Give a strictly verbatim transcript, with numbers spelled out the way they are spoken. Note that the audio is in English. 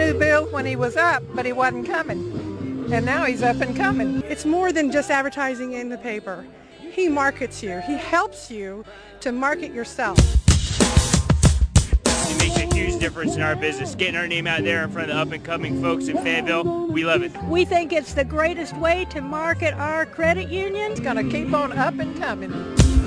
knew Bill when he was up, but he wasn't coming. And now he's up and coming. It's more than just advertising in the paper. He markets you. He helps you to market yourself. It makes a huge difference in our business. Getting our name out there in front of the up-and-coming folks in Fayetteville, we love it. We think it's the greatest way to market our credit union. It's going to keep on up and coming.